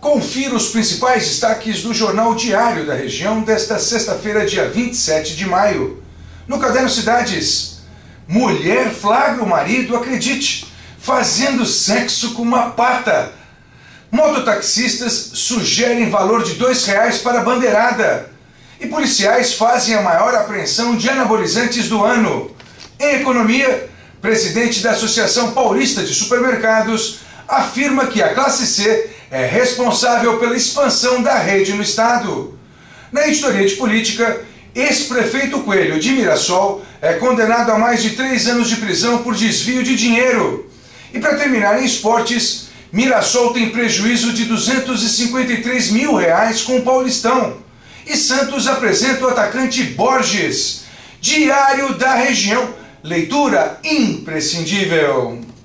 Confira os principais destaques do Jornal Diário da Região desta sexta-feira, dia 27 de maio. No Caderno Cidades, mulher flagra o marido, acredite, fazendo sexo com uma pata. Mototaxistas sugerem valor de R$2 para a bandeirada. E policiais fazem a maior apreensão de anabolizantes do ano. Em economia, presidente da Associação Paulista de Supermercados afirma que a classe C é responsável pela expansão da rede no estado. Na editoria de política, ex-prefeito Coelho de Mirassol é condenado a mais de 3 anos de prisão por desvio de dinheiro. E para terminar em esportes, Mirassol tem prejuízo de R$253 mil com o Paulistão. E Santos apresenta o atacante Borges. Diário da Região, leitura imprescindível.